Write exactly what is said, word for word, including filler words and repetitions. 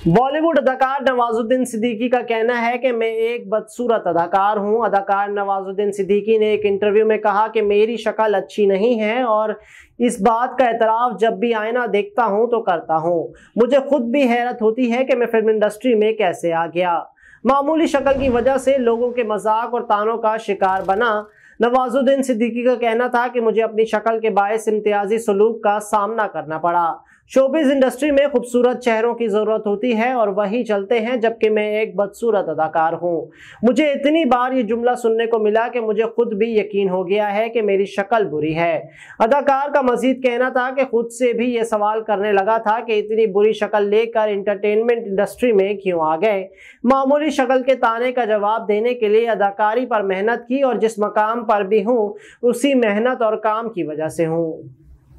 बॉलीवुड अदाकार नवाजुद्दीन सिद्दीकी का कहना है कि मैं एक बदसूरत अदाकार हूं। अदाकार नवाजुद्दीन सिद्दीकी ने एक इंटरव्यू में कहा कि मेरी शक्ल अच्छी नहीं है और इस बात का एतराफ़ जब भी आईना देखता हूं तो करता हूं। मुझे खुद भी हैरत होती है कि मैं फिल्म इंडस्ट्री में कैसे आ गया। मामूली शक्ल की वजह से लोगों के मजाक और तानों का शिकार बना। नवाजुद्दीन सिद्दीकी का कहना था कि मुझे अपनी शक्ल के बायस इम्तियाजी सलूक का सामना करना पड़ा। शोबिज़ इंडस्ट्री में खूबसूरत चेहरों की ज़रूरत होती है और वही चलते हैं, जबकि मैं एक बदसूरत अदाकार हूँ। मुझे इतनी बार ये जुमला सुनने को मिला कि मुझे खुद भी यकीन हो गया है कि मेरी शक्ल बुरी है। अदाकार का मजीद कहना था कि खुद से भी ये सवाल करने लगा था कि इतनी बुरी शक्ल लेकर एंटरटेनमेंट इंडस्ट्री में क्यों आ गए। मामूली शक्ल के ताने का जवाब देने के लिए अदाकारी पर मेहनत की और जिस मकाम पर भी हूँ उसी मेहनत और काम की वजह से हूँ।